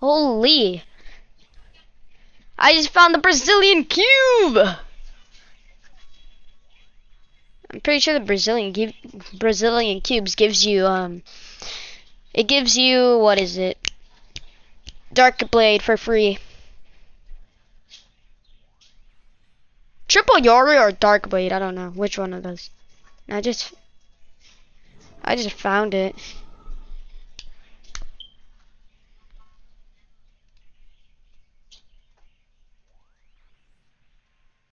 Holy. I just found the Brazilian cube. I'm pretty sure the Brazilian cubes gives you it gives you, what is it? Dark Blade for free. Triple Yori or Dark Blade, I don't know which one of those. I just found it.